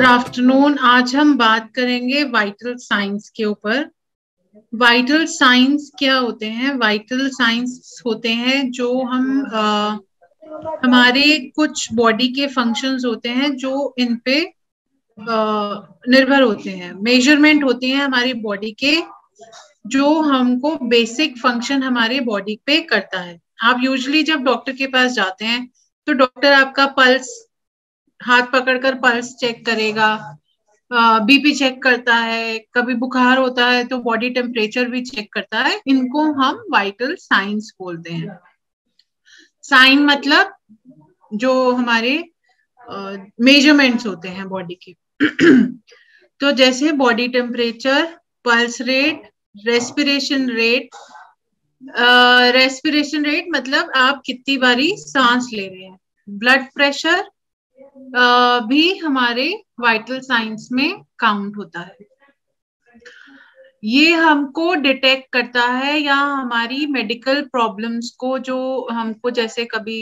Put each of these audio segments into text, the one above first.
Afternoon. आज हम बात करेंगे वाइटल साइंस के ऊपर। वाइटल साइंस क्या होते हैं? वाइटल साइंस होते हैं जो हमारे कुछ बॉडी के फंक्शंस होते हैं जो इन पे निर्भर होते हैं, मेजरमेंट होते हैं हमारी बॉडी के, जो हमको बेसिक फंक्शन हमारे बॉडी पे करता है। आप यूजुअली जब डॉक्टर के पास जाते हैं तो डॉक्टर आपका पल्स, हाथ पकड़कर पल्स चेक करेगा, बीपी चेक करता है, कभी बुखार होता है तो बॉडी टेम्परेचर भी चेक करता है। इनको हम वाइटल साइंस बोलते हैं। साइन मतलब जो हमारे मेजरमेंट्स होते हैं बॉडी के। तो जैसे body temperature, pulse rate, respiration rate. Respiration rate मतलब आप कितनी बारी सांस ले रहे हैं। ब्लड प्रेशर भी हमारे वाइटल साइंस में काउंट होता है। ये हमको डिटेक्ट करता है या हमारी मेडिकल प्रॉब्लम्स को, जो हमको जैसे कभी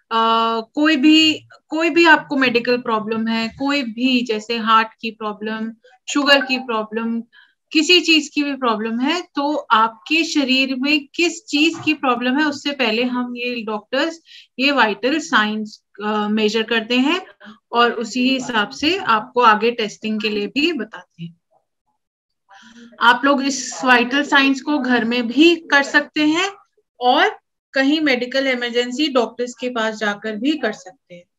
कोई भी आपको मेडिकल प्रॉब्लम है, कोई भी जैसे हार्ट की प्रॉब्लम, शुगर की प्रॉब्लम, किसी चीज की भी प्रॉब्लम है, तो आपके शरीर में किस चीज की प्रॉब्लम है उससे पहले हम ये डॉक्टर्स ये वाइटल साइंस मेजर करते हैं और उसी हिसाब से आपको आगे टेस्टिंग के लिए भी बताते हैं। आप लोग इस वाइटल साइंस को घर में भी कर सकते हैं और कहीं मेडिकल इमरजेंसी डॉक्टर्स के पास जाकर भी कर सकते हैं।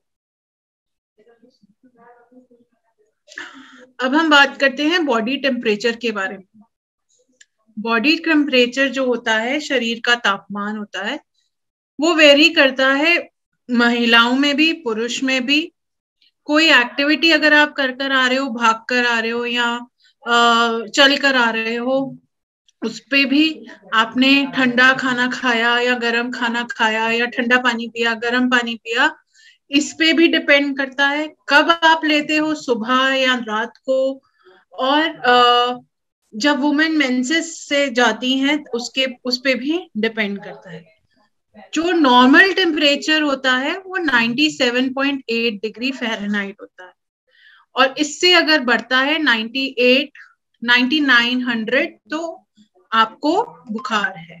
अब हम बात करते हैं बॉडी टेम्परेचर के बारे में। बॉडी टेम्परेचर जो होता है, शरीर का तापमान होता है, वो वेरी करता है महिलाओं में भी, पुरुष में भी। कोई एक्टिविटी अगर आप कर आ रहे हो, भाग कर आ रहे हो या चल कर आ रहे हो, उस पे भी आपने ठंडा खाना खाया या गर्म खाना खाया या ठंडा पानी पिया, गर्म पानी पिया, इस पे भी डिपेंड करता है। कब आप लेते हो, सुबह या रात को। और जब वुमेन मेंसेस से जाती हैं उस पे भी डिपेंड करता है। जो नॉर्मल टेम्परेचर होता है वो 97.8 डिग्री फ़ारेनहाइट होता है, और इससे अगर बढ़ता है 98, 9900 तो आपको बुखार है।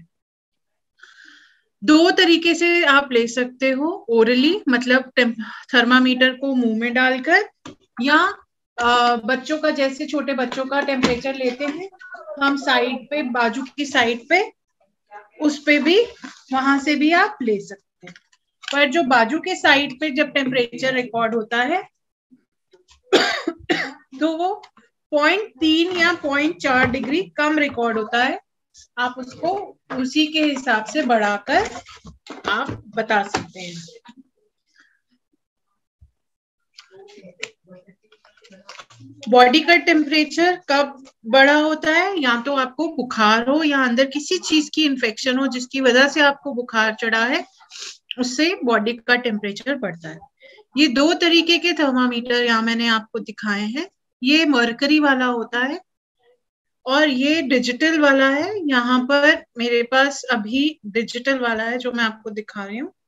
दो तरीके से आप ले सकते हो, ओरली मतलब थर्मामीटर को मुंह में डालकर, या बच्चों का, जैसे छोटे बच्चों का टेम्परेचर लेते हैं हम साइड पे, बाजू की साइड पे, उस पे भी, वहां से भी आप ले सकते हैं। पर जो बाजू के साइड पे जब टेम्परेचर रिकॉर्ड होता है तो वो 0.3 या 0.4 डिग्री कम रिकॉर्ड होता है। आप उसको उसी के हिसाब से बढ़ाकर आप बता सकते हैं। बॉडी का टेम्परेचर कब बड़ा होता है? या तो आपको बुखार हो या अंदर किसी चीज की इन्फेक्शन हो जिसकी वजह से आपको बुखार चढ़ा है, उससे बॉडी का टेम्परेचर बढ़ता है। ये दो तरीके के थर्मामीटर यहाँ मैंने आपको दिखाए हैं। ये मरकरी वाला होता है और ये डिजिटल वाला है। यहाँ पर मेरे पास अभी डिजिटल वाला है जो मैं आपको दिखा रही हूँ।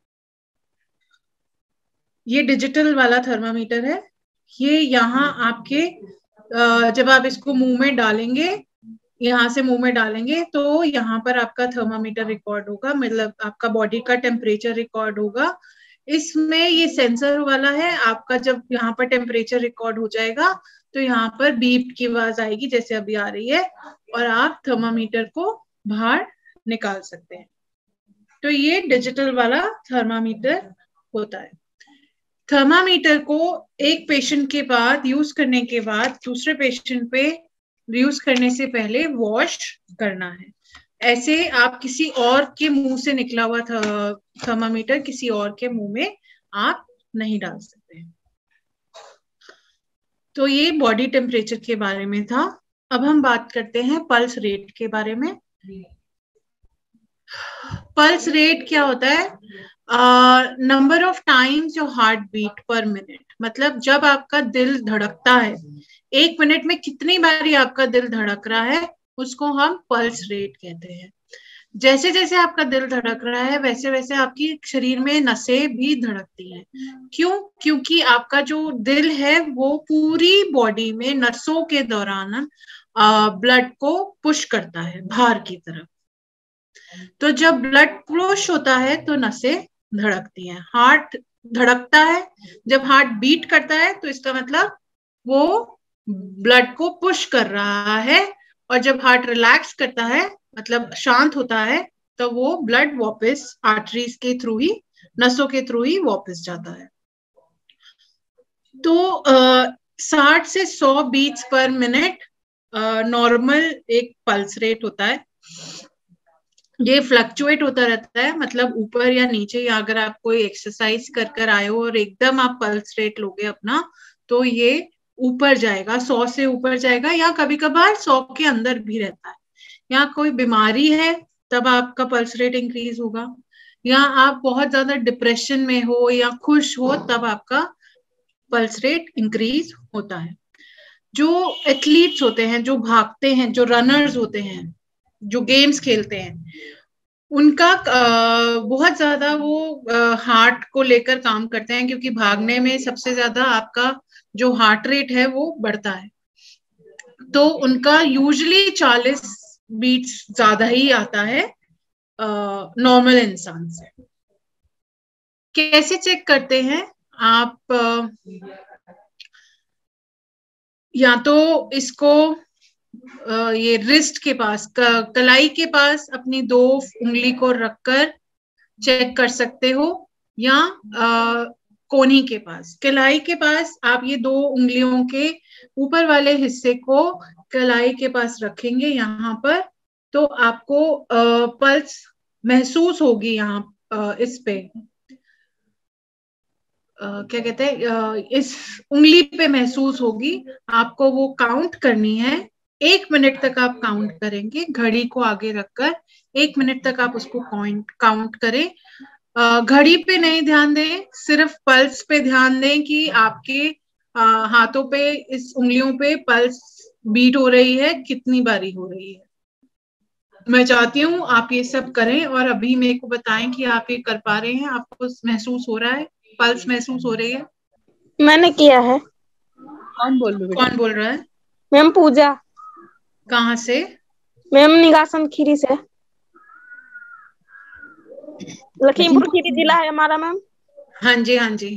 ये डिजिटल वाला थर्मामीटर है। ये यहाँ आपके जब आप इसको मुंह में डालेंगे, यहाँ से मुंह में डालेंगे तो यहाँ पर आपका थर्मामीटर रिकॉर्ड होगा, मतलब आपका बॉडी का टेम्परेचर रिकॉर्ड होगा। इसमें ये सेंसर वाला है। आपका जब यहाँ पर टेम्परेचर रिकॉर्ड हो जाएगा तो यहाँ पर बीप की आवाज आएगी जैसे अभी आ रही है, और आप थर्मामीटर को बाहर निकाल सकते हैं। तो ये डिजिटल वाला थर्मामीटर होता है। थर्मामीटर को एक पेशेंट के बाद यूज करने के बाद दूसरे पेशेंट पे यूज करने से पहले वॉश करना है। ऐसे आप किसी और के मुंह से निकला हुआ थर्मामीटर किसी और के मुंह में आप नहीं डाल सकते। तो ये बॉडी टेम्परेचर के बारे में था। अब हम बात करते हैं पल्स रेट के बारे में। पल्स रेट क्या होता है? Number of times your heart beat per minute, मतलब जब आपका दिल धड़कता है, 1 मिनट में कितनी बारी आपका दिल धड़क रहा है, उसको हम पल्स रेट कहते हैं। जैसे जैसे आपका दिल धड़क रहा है वैसे वैसे आपकी शरीर में नसें भी धड़कती हैं। क्यों? क्योंकि आपका जो दिल है वो पूरी बॉडी में नसों के दौरान ब्लड को पुश करता है बाहर की तरफ। तो जब ब्लड पुश होता है तो नसें धड़कती हैं, हार्ट धड़कता है। जब हार्ट बीट करता है तो इसका मतलब वो ब्लड को पुश कर रहा है, और जब हार्ट रिलैक्स करता है मतलब शांत होता है तो वो ब्लड वापस आर्टरीज के थ्रू ही, नसों के थ्रू ही वापस जाता है। तो 60 से 100 बीट्स पर मिनट नॉर्मल एक पल्स रेट होता है। ये फ्लक्चुएट होता रहता है, मतलब ऊपर या नीचे, या अगर आप कोई एक्सरसाइज कर कर आए हो और एकदम आप पल्स रेट लोगे अपना तो ये ऊपर जाएगा, 100 से ऊपर जाएगा, या कभी कभार 100 के अंदर भी रहता है। या कोई बीमारी है तब आपका पल्स रेट इंक्रीज होगा, या आप बहुत ज्यादा डिप्रेशन में हो या खुश हो तब आपका पल्स रेट इंक्रीज होता है। जो एथलीट्स होते हैं, जो भागते हैं, जो रनर्स होते हैं, जो गेम्स खेलते हैं, उनका बहुत ज्यादा वो हार्ट को लेकर काम करते हैं, क्योंकि भागने में सबसे ज्यादा आपका जो हार्ट रेट है वो बढ़ता है। तो उनका यूजुअली 40 बीट्स ज्यादा ही आता है नॉर्मल इंसान से। कैसे चेक करते हैं आप? या तो इसको ये रिस्ट के पास, कलाई के पास अपनी 2 उंगली को रखकर चेक कर सकते हो, या कोहनी के पास। कलाई के पास आप ये 2 उंगलियों के ऊपर वाले हिस्से को कलाई के पास रखेंगे यहाँ पर, तो आपको पल्स महसूस होगी यहाँ इस पे क्या कहते हैं, इस उंगली पे महसूस होगी। आपको वो काउंट करनी है, 1 मिनट तक आप काउंट करेंगे घड़ी को आगे रखकर। 1 मिनट तक आप उसको काउंट करें। घड़ी पे नहीं ध्यान दें, सिर्फ पल्स पे ध्यान दें कि आपके हाथों पे, इस उंगलियों पे पल्स बीट हो रही है, कितनी बारी हो रही है। मैं चाहती हूँ आप ये सब करें और अभी मेरे को बताएं कि आप ये कर पा रहे हैं, आपको महसूस हो रहा है, पल्स महसूस हो रही है? मैंने किया है। कौन बोल रहा है? मैम पूजा। कहाँ से? मैम निगासन खीरी से, लखीमपुर खीरी जिला है हमारा मैम। हाँ जी, हाँ जी।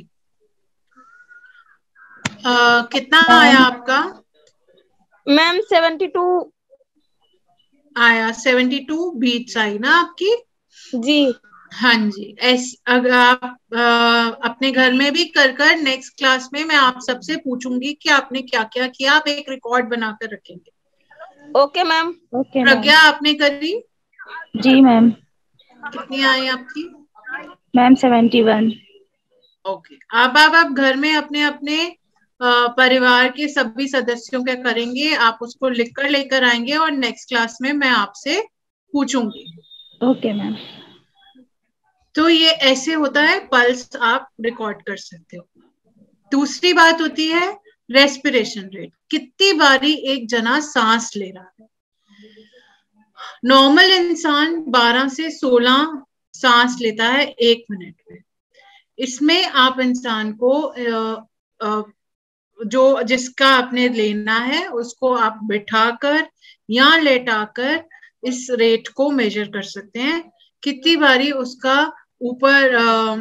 कितना आया आपका? मैम 72 आया 72 बीट्स आई ना आपकी? जी। हाँ जी। अगर आप अपने घर में भी कर कर नेक्स्ट क्लास में मैं आप सबसे पूछूंगी कि आपने क्या क्या किया, आप एक रिकॉर्ड बनाकर रखेंगे। Okay ma'am. Okay ma'am. Pragya, आपने करी? जी मैम। कितनी आई आपकी? मैम 71। ओके। अब आप घर में अपने अपने परिवार के सभी सदस्यों क्या करेंगे, आप उसको लिख कर लेकर आएंगे और नेक्स्ट क्लास में मैं आपसे पूछूंगी। Okay ma'am. तो ये ऐसे होता है, पल्स आप रिकॉर्ड कर सकते हो। दूसरी बात होती है रेस्पिरेशन रेट, कितनी बारी एक जना सांस ले रहा है। नॉर्मल इंसान 12 से 16 सांस लेता है 1 मिनट में। इसमें आप इंसान को जो जिसका आपने लेना है उसको आप बिठाकर या लेटाकर इस रेट को मेजर कर सकते हैं, कितनी बारी उसका ऊपर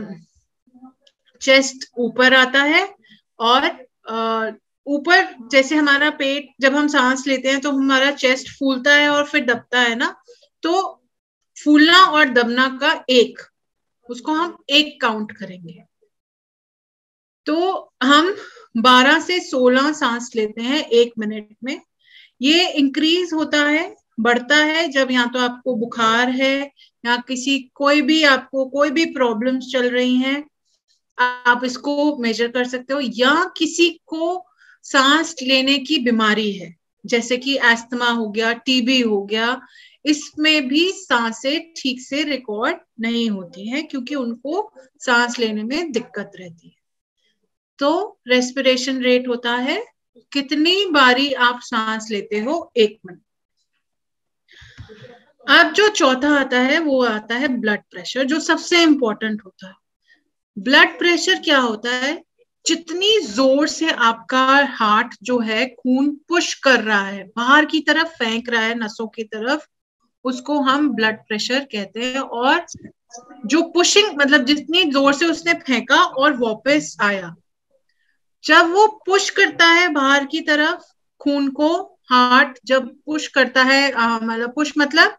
चेस्ट ऊपर आता है, और ऊपर जैसे हमारा पेट, जब हम सांस लेते हैं तो हमारा चेस्ट फूलता है और फिर दबता है ना, तो फूलना और दबना का उसको हम 1 काउंट करेंगे। तो हम 12 से 16 सांस लेते हैं 1 मिनट में। ये इंक्रीज होता है, बढ़ता है, जब या तो आपको बुखार है या आपको कोई भी प्रॉब्लम्स चल रही हैं, आप इसको मेजर कर सकते हो। या किसी को सांस लेने की बीमारी है, जैसे कि अस्थमा हो गया, टीबी हो गया, इसमें भी सांसें ठीक से रिकॉर्ड नहीं होती हैं क्योंकि उनको सांस लेने में दिक्कत रहती है। तो रेस्पिरेशन रेट होता है कितनी बारी आप सांस लेते हो 1 मिनट। अब जो चौथा आता है वो आता है ब्लड प्रेशर, जो सबसे इंपॉर्टेंट होता है। ब्लड प्रेशर क्या होता है? जितनी जोर से आपका हार्ट जो है खून पुश कर रहा है, बाहर की तरफ फेंक रहा है नसों की तरफ, उसको हम ब्लड प्रेशर कहते हैं। और जो पुशिंग मतलब जितनी जोर से उसने फेंका और वापस आया, जब वो पुश करता है बाहर की तरफ खून को, हार्ट जब पुश करता है, मतलब पुश मतलब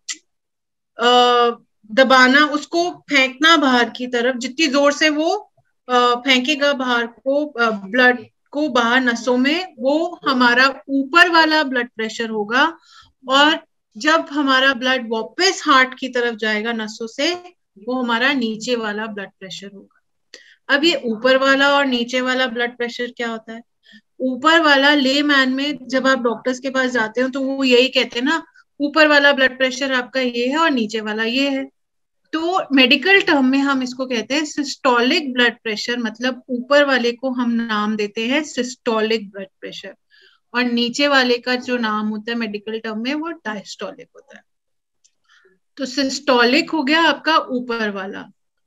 दबाना, उसको फेंकना बाहर की तरफ, जितनी जोर से वो फेंकेगा बाहर को ब्लड को बाहर नसों में, वो हमारा ऊपर वाला ब्लड प्रेशर होगा। और जब हमारा ब्लड वापस हार्ट की तरफ जाएगा नसों से, वो हमारा नीचे वाला ब्लड प्रेशर होगा। अब ये ऊपर वाला और नीचे वाला ब्लड प्रेशर क्या होता है? ऊपर वाला ले मैन में जब आप डॉक्टर्स के पास जाते हो तो वो यही कहते हैं ना, ऊपर वाला ब्लड प्रेशर आपका ये है और नीचे वाला ये है। तो मेडिकल टर्म में हम इसको कहते हैं सिस्टोलिक ब्लड प्रेशर, मतलब ऊपर वाले को हम नाम देते हैं सिस्टोलिक ब्लड प्रेशर, और नीचे वाले का जो नाम होता है मेडिकल टर्म में वो डायस्टोलिक होता है। तो सिस्टोलिक हो गया आपका ऊपर वाला।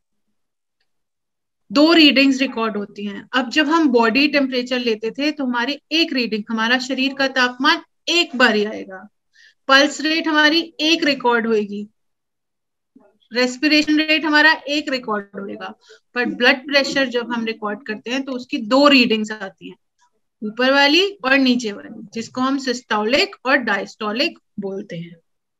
दो रीडिंग्स रिकॉर्ड होती हैं। अब जब हम बॉडी टेम्परेचर लेते थे तो हमारी एक रीडिंग, हमारा शरीर का तापमान एक बार ही आएगा, पल्स रेट हमारी एक रिकॉर्ड होगी, रेस्पिरेशन रेट हमारा एक रिकॉर्ड होगा। पर ब्लड प्रेशर जब हम रिकॉर्ड करते हैं तो उसकी दो रीडिंग्स आती हैं, ऊपर वाली और नीचे वाली, जिसको हम सिस्टोलिक और डायस्टोलिक बोलते हैं।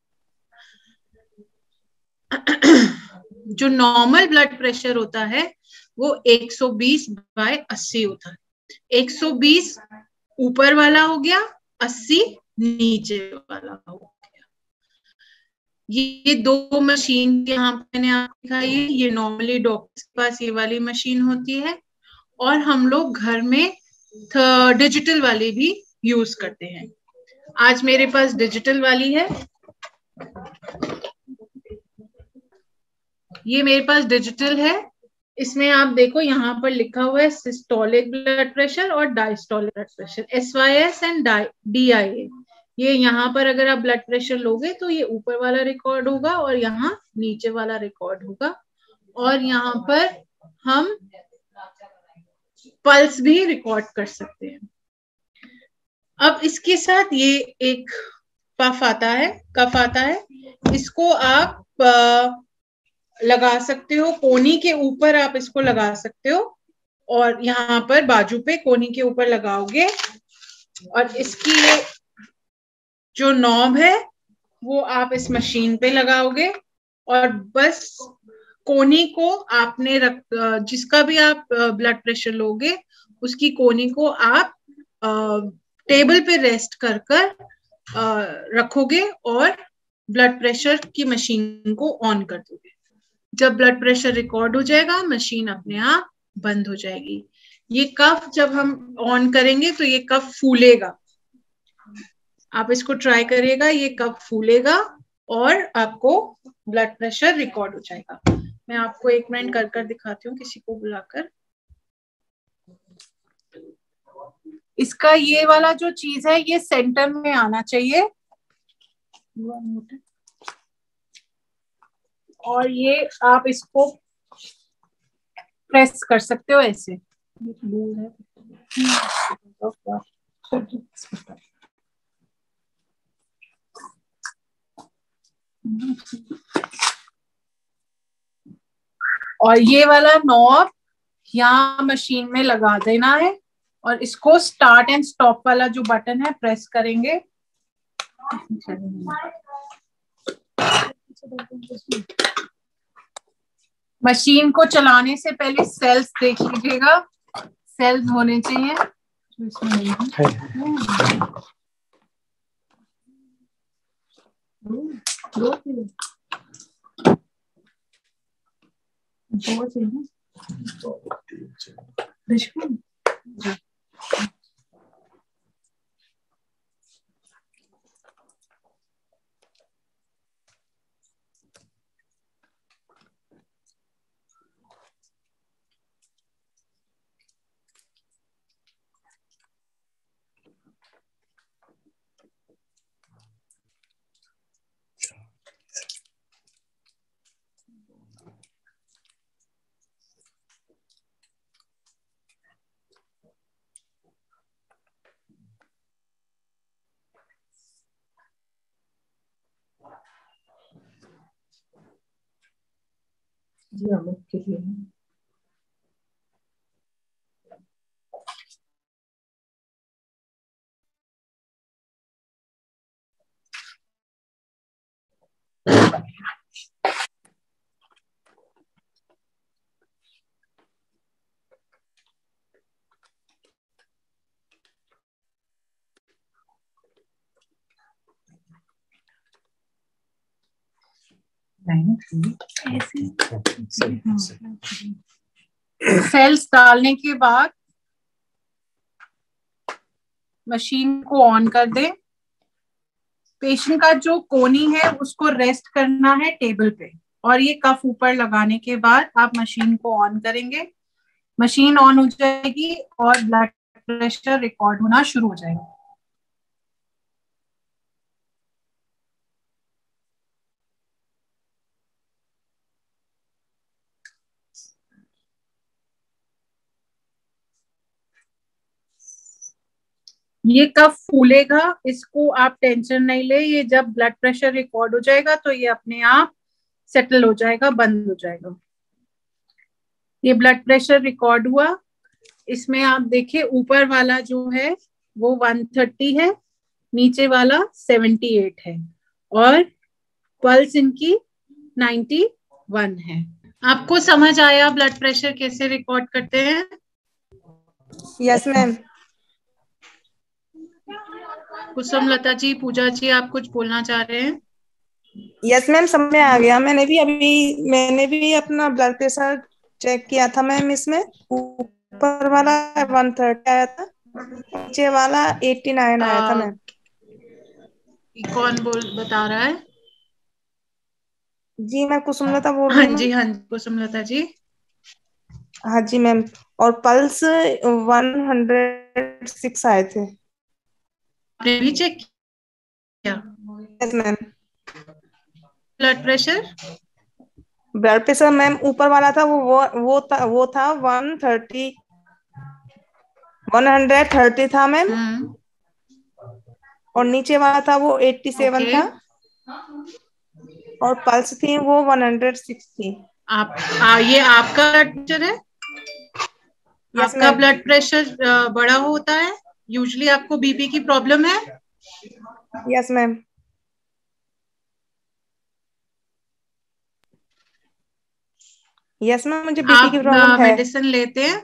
जो नॉर्मल ब्लड प्रेशर होता है वो 120/80 होता है। 120 ऊपर वाला हो गया, 80 नीचे वाला हो गया। ये दो मशीन यहाँ मैंने आपको दिखाई है, ये नॉर्मली डॉक्टर्स के पास ये वाली मशीन होती है, और हम लोग घर में डिजिटल वाली भी यूज करते हैं। आज मेरे पास डिजिटल वाली है, ये मेरे पास डिजिटल है। इसमें आप देखो यहाँ पर लिखा हुआ है सिस्टोलिक ब्लड प्रेशर और diastolic blood pressure, SYS and DIA। ये यहाँ पर अगर आप ब्लड प्रेशर लोगे तो ये ऊपर वाला रिकॉर्ड होगा और यहाँ नीचे वाला रिकॉर्ड होगा। और यहाँ पर हम पल्स भी रिकॉर्ड कर सकते हैं। अब इसके साथ ये एक पफ आता है, कफ आता है, इसको आप लगा सकते हो कोहनी के ऊपर, आप इसको लगा सकते हो, और यहाँ पर बाजू पे कोहनी के ऊपर लगाओगे, और इसकी जो नॉब है वो आप इस मशीन पे लगाओगे, और बस कोहनी को आपने जिसका भी आप ब्लड प्रेशर लोगे उसकी कोहनी को आप टेबल पे रेस्ट कर रखोगे और ब्लड प्रेशर की मशीन को ऑन कर दोगे। जब ब्लड प्रेशर रिकॉर्ड हो जाएगा मशीन अपने आप बंद हो जाएगी। ये कफ जब हम ऑन करेंगे तो ये कफ फूलेगा, आप इसको ट्राई करिएगा, ये कफ फूलेगा और आपको ब्लड प्रेशर रिकॉर्ड हो जाएगा। मैं आपको एक मिनट कर कर दिखाती हूँ किसी को बुलाकर। इसका ये वाला जो चीज है ये सेंटर में आना चाहिए, और ये आप इसको प्रेस कर सकते हो ऐसे। और ये वाला नॉब यहाँ मशीन में लगा देना है, और इसको स्टार्ट एंड स्टॉप वाला जो बटन है प्रेस करेंगे। मशीन को चलाने से पहले सेल्स देख लीजिएगा, सेल्स होने चाहिए जो इसमें नहीं है। जी अमित के लिए सेल्स डालने के बाद मशीन को ऑन कर दें। पेशेंट का जो कोनी है उसको रेस्ट करना है टेबल पे, और ये कफ ऊपर लगाने के बाद आप मशीन को ऑन करेंगे। मशीन ऑन हो जाएगी और ब्लड प्रेशर रिकॉर्ड होना शुरू हो जाएगा। ये कब फूलेगा इसको आप टेंशन नहीं ले, ये जब ब्लड प्रेशर रिकॉर्ड हो जाएगा तो ये अपने आप सेटल हो जाएगा, बंद हो जाएगा। ये ब्लड प्रेशर रिकॉर्ड हुआ। इसमें आप देखिए ऊपर वाला जो है वो 130 है, नीचे वाला 78 है, और पल्स इनकी 91 है। आपको समझ आया ब्लड प्रेशर कैसे रिकॉर्ड करते हैं? Yes ma'am. कुसुम लता जी, पूजा जी, आप कुछ बोलना चाह रहे हैं? यस मैम, समझ में आ गया। मैंने भी अपना ब्लड प्रेशर चेक किया था मैम। इसमें ऊपर वाला 130 आया था, नीचे वाला 89 आया था मैम। कौन बता रहा है? जी मैं कुसुमलता बोल हाँ रही हूँ। जी, हाँ कुसुमलता जी। हाँ जी मैम। और पल्स 106 आए थे। आपने भी चेक किया? Yes ma'am. Blood pressure ma'am ऊपर वाला था वो था 130 था मैम। और नीचे वाला था वो 87 था, और पल्स थी वो 106 थी। ये आपका ब्लड प्रेशर है? आपका ब्लड प्रेशर बड़ा होता है यूजुअली? आपको बीपी की प्रॉब्लम है? Yes ma'am. यस मैम, मुझे बीपी की प्रॉब्लम है। मेडिसिन लेते हैं?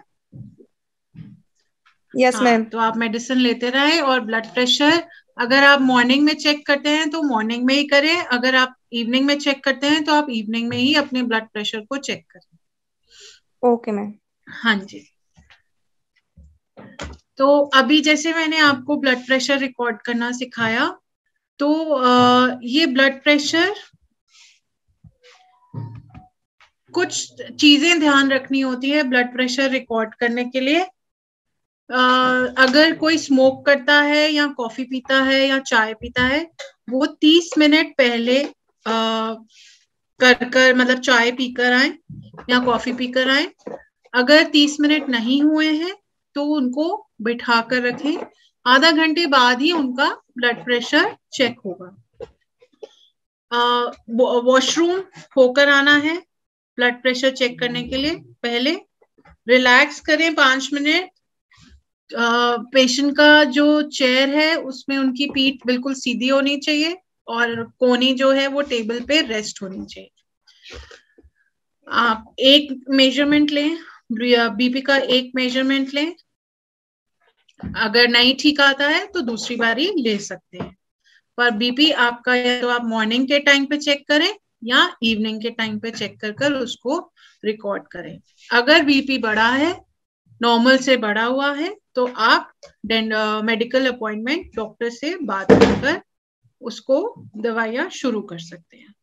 Yes ma'am. तो आप मेडिसिन लेते रहें, और ब्लड प्रेशर अगर आप मॉर्निंग में चेक करते हैं तो मॉर्निंग में ही करें, अगर आप इवनिंग में चेक करते हैं तो आप इवनिंग में ही अपने ब्लड प्रेशर को चेक करें। Okay ma'am. हाँ जी। तो अभी जैसे मैंने आपको ब्लड प्रेशर रिकॉर्ड करना सिखाया, तो ये ब्लड प्रेशर कुछ चीजें ध्यान रखनी होती है ब्लड प्रेशर रिकॉर्ड करने के लिए। अगर कोई स्मोक करता है या कॉफी पीता है या चाय पीता है, वो 30 मिनट पहले कर मतलब चाय पीकर आए या कॉफी पीकर आए। अगर 30 मिनट नहीं हुए हैं तो उनको बिठा कर रखें, आधा घंटे बाद ही उनका ब्लड प्रेशर चेक होगा। वॉशरूम होकर आना है ब्लड प्रेशर चेक करने के लिए। पहले रिलैक्स करें 5 मिनट। पेशेंट का जो चेयर है उसमें उनकी पीठ बिल्कुल सीधी होनी चाहिए, और कोनी जो है वो टेबल पे रेस्ट होनी चाहिए। आप एक मेजरमेंट लें, बीपी का एक मेजरमेंट लें। अगर नहीं ठीक आता है तो दूसरी बारी ले सकते हैं, पर बीपी आपका या तो आप मॉर्निंग के टाइम पे चेक करें या इवनिंग के टाइम पे चेक कर उसको रिकॉर्ड करें। अगर बीपी बढ़ा है, नॉर्मल से बढ़ा हुआ है, तो आप मेडिकल अपॉइंटमेंट डॉक्टर से बात कर उसको दवाइयां शुरू कर सकते हैं।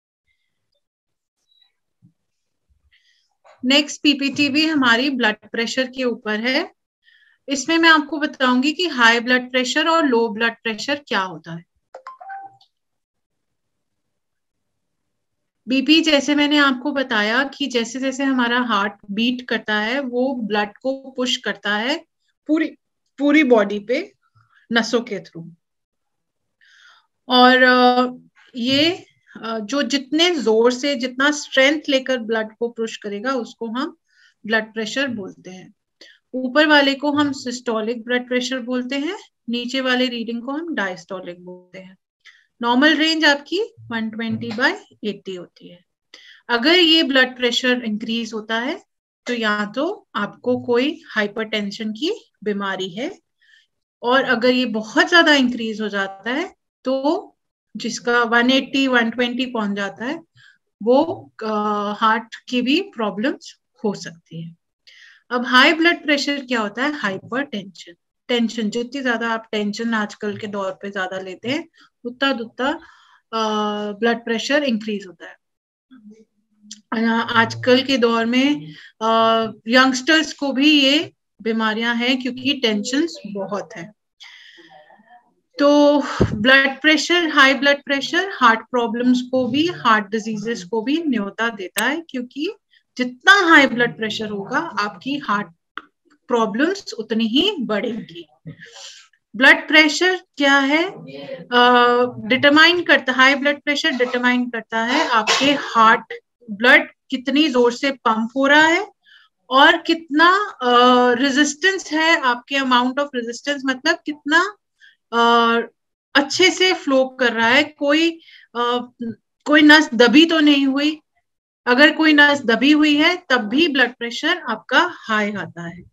नेक्स्ट पीपीटी भी हमारी ब्लड प्रेशर के ऊपर है। इसमें मैं आपको बताऊंगी कि हाई ब्लड प्रेशर और लो ब्लड प्रेशर क्या होता है। बीपी, जैसे मैंने आपको बताया कि जैसे जैसे हमारा हार्ट बीट करता है वो ब्लड को पुश करता है पूरी बॉडी पे नसों के थ्रू, और ये जो जितने जोर से, जितना स्ट्रेंथ लेकर ब्लड को पुश करेगा उसको हम ब्लड प्रेशर बोलते हैं। ऊपर वाले को हम सिस्टोलिक ब्लड प्रेशर बोलते हैं, नीचे वाले रीडिंग को हम डायस्टोलिक बोलते हैं। नॉर्मल रेंज आपकी 120/80 होती है। अगर ये ब्लड प्रेशर इंक्रीज होता है तो या तो आपको कोई हाइपरटेंशन की बीमारी है, और अगर ये बहुत ज्यादा इंक्रीज हो जाता है तो जिसका 180-120 पहुंच जाता है वो हार्ट की भी प्रॉब्लम्स हो सकती है। अब हाई ब्लड प्रेशर क्या होता है? Hyper tension. टेंशन जितनी ज्यादा आप टेंशन आजकल के दौर पे ज्यादा लेते हैं उतना ब्लड प्रेशर इंक्रीज होता है। आजकल के दौर में यंगस्टर्स को भी ये बीमारियां हैं क्योंकि टेंशन बहुत है। तो blood pressure, high blood pressure heart problems को भी, हार्ट डिजीजेस को भी न्योता देता है, क्योंकि जितना हाई ब्लड प्रेशर होगा आपकी हार्ट प्रॉब्लम्स उतनी ही बढ़ेंगी। ब्लड प्रेशर क्या है? डिटरमाइन करता, हाई ब्लड प्रेशर डिटरमाइन करता है आपके हार्ट ब्लड कितनी जोर से पंप हो रहा है और कितना रेजिस्टेंस है, आपके अमाउंट ऑफ रेजिस्टेंस, मतलब कितना अच्छे से फ्लो कर रहा है। कोई नस दबी तो नहीं हुई। अगर कोई नस दबी हुई है तब भी ब्लड प्रेशर आपका हाई आता है।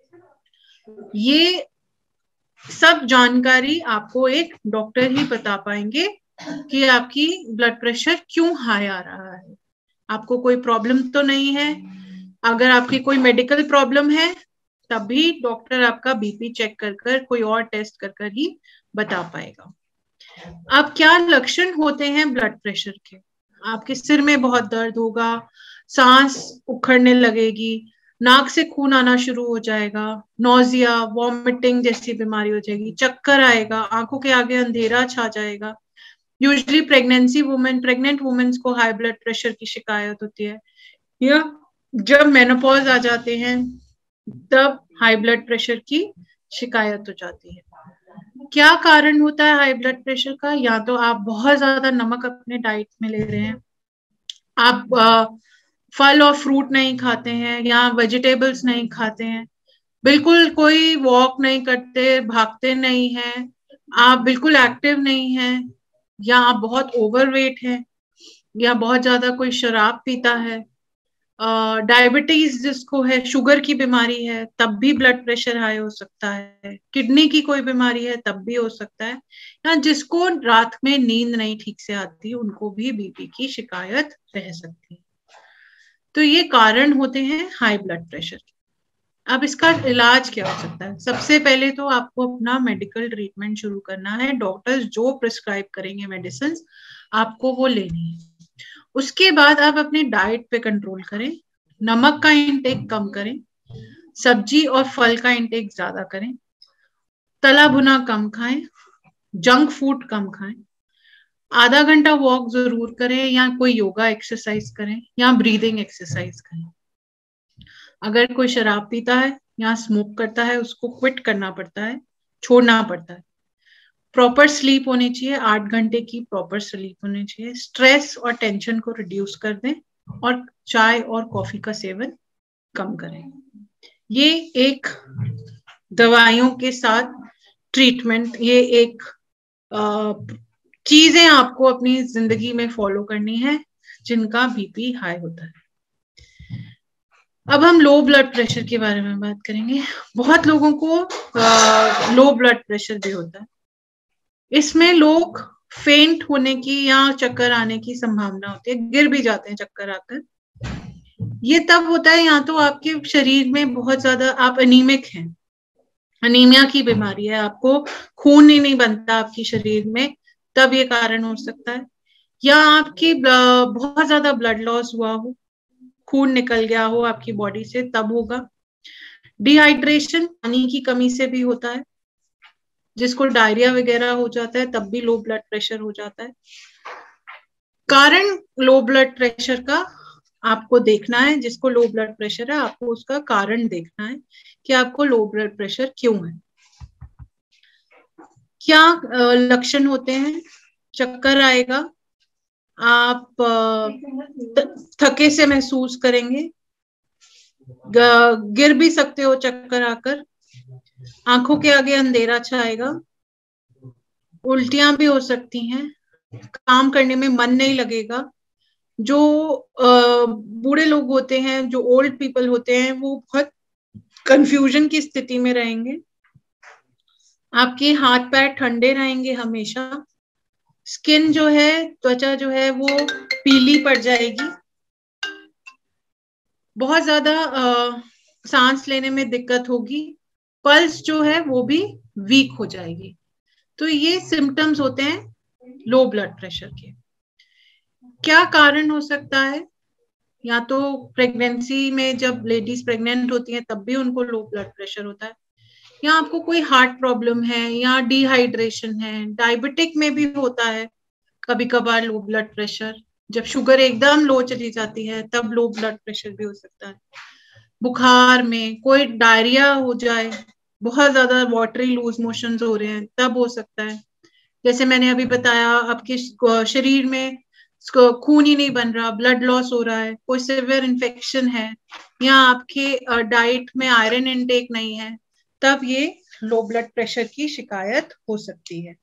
ये सब जानकारी आपको एक डॉक्टर ही बता पाएंगे कि आपकी ब्लड प्रेशर क्यों हाई आ रहा है। आपको कोई प्रॉब्लम तो नहीं है। अगर आपकी कोई मेडिकल प्रॉब्लम है तब भी डॉक्टर आपका बीपी चेक कर कोई और टेस्ट कर ही बता पाएगा। अब क्या लक्षण होते हैं ब्लड प्रेशर के? आपके सिर में बहुत दर्द होगा, सांस उखड़ने लगेगी, नाक से खून आना शुरू हो जाएगा, नोजिया, वॉमिटिंग जैसी बीमारी हो जाएगी, चक्कर आएगा, आंखों के आगे अंधेरा छा जाएगा। यूजुअली प्रेग्नेंट वुमेन्स को हाई ब्लड प्रेशर की शिकायत होती है, या जब मेनोपॉज आ जाते हैं तब हाई ब्लड प्रेशर की शिकायत हो जाती है। क्या कारण होता है हाई ब्लड प्रेशर का? या तो आप बहुत ज्यादा नमक अपने डाइट में ले रहे हैं, आप फल और फ्रूट नहीं खाते हैं, या वेजिटेबल्स नहीं खाते हैं, बिल्कुल कोई वॉक नहीं करते, भागते नहीं हैं, आप बिल्कुल एक्टिव नहीं हैं, या आप बहुत ओवरवेट हैं, या बहुत ज्यादा कोई शराब पीता है, डायबिटीज जिसको है, शुगर की बीमारी है, तब भी ब्लड प्रेशर हाई हो सकता है, किडनी की कोई बीमारी है तब भी हो सकता है, या जिसको रात में नींद नहीं ठीक से आती उनको भी बीपी की शिकायत रह सकती है। तो ये कारण होते हैं हाई ब्लड प्रेशर के। अब इसका इलाज क्या हो सकता है? सबसे पहले तो आपको अपना मेडिकल ट्रीटमेंट शुरू करना है। डॉक्टर्स जो प्रिस्क्राइब करेंगे मेडिसिन आपको वो लेनी है। उसके बाद आप अपनी डाइट पे कंट्रोल करें, नमक का इंटेक कम करें, सब्जी और फल का इंटेक ज्यादा करें, तला भुना कम खाएं, जंक फूड कम खाएं, आधा घंटा वॉक जरूर करें, या कोई योगा एक्सरसाइज करें, या ब्रीदिंग एक्सरसाइज करें। अगर कोई शराब पीता है या स्मोक करता है उसको क्विट करना पड़ता है, छोड़ना पड़ता है। प्रॉपर स्लीप होनी चाहिए, 8 घंटे की प्रॉपर स्लीप होनी चाहिए। स्ट्रेस और टेंशन को रिड्यूस कर दें और चाय और कॉफी का सेवन कम करें। ये एक दवाइयों के साथ ट्रीटमेंट, ये एक चीजें आपको अपनी जिंदगी में फॉलो करनी है जिनका बीपी हाई होता है। अब हम लो ब्लड प्रेशर के बारे में बात करेंगे। बहुत लोगों को लो ब्लड प्रेशर भी होता है। इसमें लोग फेंट होने की या चक्कर आने की संभावना होती है, गिर भी जाते हैं चक्कर आकर। ये तब होता है या तो आपके शरीर में बहुत ज्यादा आप अनीमिक हैं, अनीमिया की बीमारी है, आपको खून ही नहीं बनता आपके शरीर में, तब ये कारण हो सकता है। या आपकी बहुत ज्यादा ब्लड लॉस हुआ हो, खून निकल गया हो आपकी बॉडी से, तब होगा। डिहाइड्रेशन, पानी की कमी से भी होता है, जिसको डायरिया वगैरह हो जाता है तब भी लो ब्लड प्रेशर हो जाता है। कारण लो ब्लड प्रेशर का आपको देखना है, जिसको लो ब्लड प्रेशर है आपको उसका कारण देखना है कि आपको लो ब्लड प्रेशर क्यों है। क्या लक्षण होते हैं? चक्कर आएगा, आप थके से महसूस करेंगे, गिर भी सकते हो चक्कर आकर, आंखों के आगे अंधेरा छाएगा, उल्टियां भी हो सकती हैं, काम करने में मन नहीं लगेगा। जो बूढ़े लोग होते हैं, जो ओल्ड पीपल होते हैं, वो बहुत कंफ्यूजन की स्थिति में रहेंगे। आपके हाथ पैर ठंडे रहेंगे हमेशा। स्किन जो है, त्वचा जो है वो पीली पड़ जाएगी। बहुत ज्यादा सांस लेने में दिक्कत होगी। पल्स जो है वो भी वीक हो जाएगी। तो ये सिम्टम्स होते हैं लो ब्लड प्रेशर के। क्या कारण हो सकता है? या तो प्रेगनेंसी में जब लेडीज प्रेग्नेंट होती हैं तब भी उनको लो ब्लड प्रेशर होता है, या आपको कोई हार्ट प्रॉब्लम है, या डिहाइड्रेशन है। डायबिटिक में भी होता है कभी कभार लो ब्लड प्रेशर। जब शुगर एकदम लो चली जाती है तब लो ब्लड प्रेशर भी हो सकता है। बुखार में, कोई डायरिया हो जाए, बहुत ज्यादा वाटरी लूज मोशंस हो रहे हैं, तब हो सकता है। जैसे मैंने अभी बताया, आपके शरीर में खून ही नहीं बन रहा, ब्लड लॉस हो रहा है, कोई सिवियर इन्फेक्शन है, या आपके डाइट में आयरन इनटेक नहीं है, तब ये लो ब्लड प्रेशर की शिकायत हो सकती है।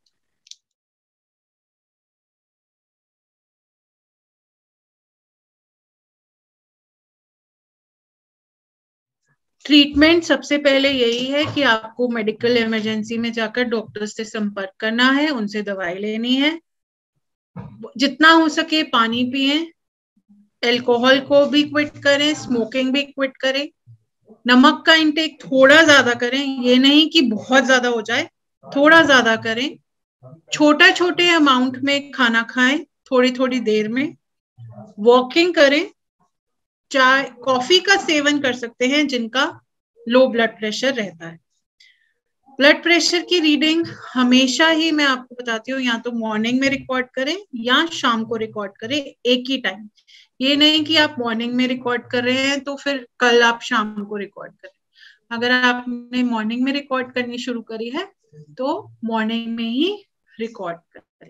ट्रीटमेंट सबसे पहले यही है कि आपको मेडिकल इमरजेंसी में जाकर डॉक्टर से संपर्क करना है, उनसे दवाई लेनी है। जितना हो सके पानी पिएं, अल्कोहल को भी क्विट करें, स्मोकिंग भी क्विट करें, नमक का इंटेक थोड़ा ज्यादा करें, ये नहीं कि बहुत ज्यादा हो जाए, थोड़ा ज्यादा करें। छोटे छोटे अमाउंट में खाना खाएं, थोड़ी थोड़ी देर में। वॉकिंग करें। चाय कॉफी का सेवन कर सकते हैं जिनका लो ब्लड प्रेशर रहता है। ब्लड प्रेशर की रीडिंग हमेशा ही मैं आपको बताती हूँ, या तो मॉर्निंग में रिकॉर्ड करें या शाम को रिकॉर्ड करें, एक ही टाइम। ये नहीं कि आप मॉर्निंग में रिकॉर्ड कर रहे हैं तो फिर कल आप शाम को रिकॉर्ड करें। अगर आपने मॉर्निंग में रिकॉर्ड करनी शुरू करी है तो मॉर्निंग में ही रिकॉर्ड करें।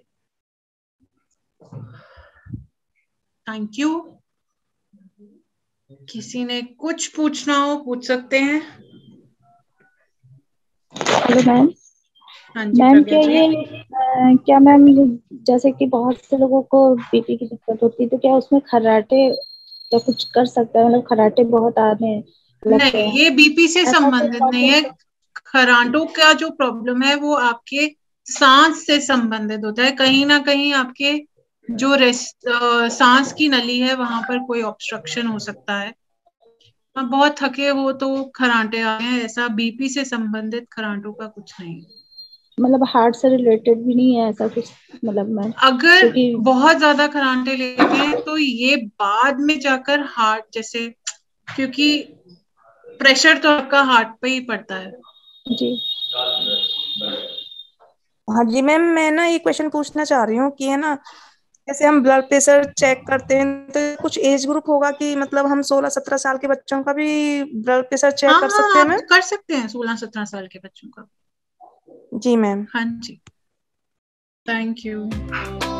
Thank you. किसी ने कुछ पूछना हो पूछ सकते हैं। Hello ma'am. हाँ जी मैम प्रज्ञा जी। क्या मैम, जैसे कि बहुत से लोगों को बीपी की दिक्कत होती है, तो क्या उसमें खर्राटे क्या कुछ कर सकता है? मतलब खर्राटे बहुत आने लगते नहीं, हैं, ये बीपी से ऐसा कोई संबंधित नहीं है। प्रॉब्लम? खराटों का जो प्रॉब्लम है वो आपके सांस से संबंधित होता है। कहीं ना कहीं आपके जो सांस की नली है वहां पर कोई ऑब्स्ट्रक्शन हो सकता है। आप बहुत थके हो तो खराटे आ गए हैं, ऐसा बीपी से संबंधित खराटों का कुछ नहीं। मतलब हार्ट से रिलेटेड भी नहीं है ऐसा कुछ, मतलब मैम? अगर क्योंकि बहुत ज्यादा खराटे लेते हैं तो ये बाद में जाकर हार्ट जैसे, क्योंकि प्रेशर तो आपका हार्ट पे ही पड़ता है। जी हाँ जी मैम, मैं ना ये क्वेश्चन पूछना चाह रही हूँ कि है ना, जैसे हम ब्लड प्रेशर चेक करते हैं तो कुछ एज ग्रुप होगा कि मतलब हम 16-17 साल के बच्चों का भी ब्लड प्रेशर चेक हाँ कर हाँ, सकते हैं आप मैम? कर सकते हैं 16-17 साल के बच्चों का। जी मैम। हाँ जी। Thank you.